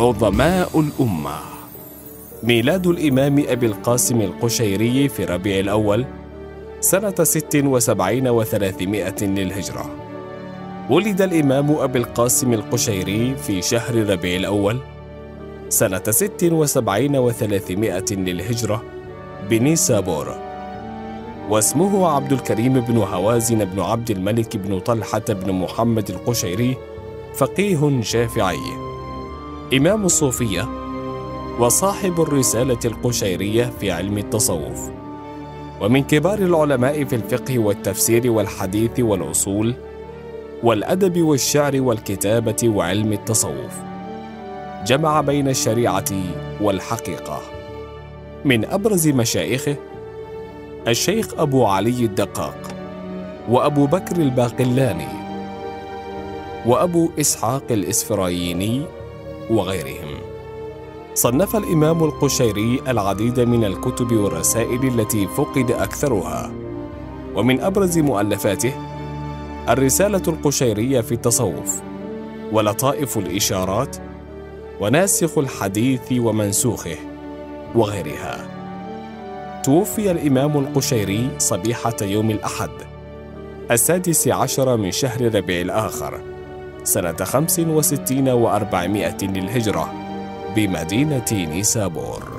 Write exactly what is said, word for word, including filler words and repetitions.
عظماء الأمة. ميلاد الإمام أبي القاسم القشيري في ربيع الأول سنة ست وسبعين وثلاثمائة للهجرة. ولد الإمام أبي القاسم القشيري في شهر ربيع الأول سنة ست وسبعين وثلاثمائة للهجرة بنيسابور، واسمه عبد الكريم بن هوازن بن عبد الملك بن طلحة بن محمد القشيري، فقيه شافعي، إمام الصوفية وصاحب الرسالة القشيرية في علم التصوف، ومن كبار العلماء في الفقه والتفسير والحديث والأصول والأدب والشعر والكتابة وعلم التصوف. جمع بين الشريعة والحقيقة. من أبرز مشايخه الشيخ أبو علي الدقاق، وأبو بكر الباقلاني، وأبو إسحاق الإسفرايني وغيرهم. صنف الإمام القشيري العديد من الكتب والرسائل التي فقد أكثرها، ومن أبرز مؤلفاته الرسالة القشيرية في التصوف، ولطائف الإشارات، وناسخ الحديث ومنسوخه، وغيرها. توفي الإمام القشيري صبيحة يوم الأحد السادس عشر من شهر ربيع الآخر سنة خمس وستين وأربعمائة للهجرة بمدينة نيسابور.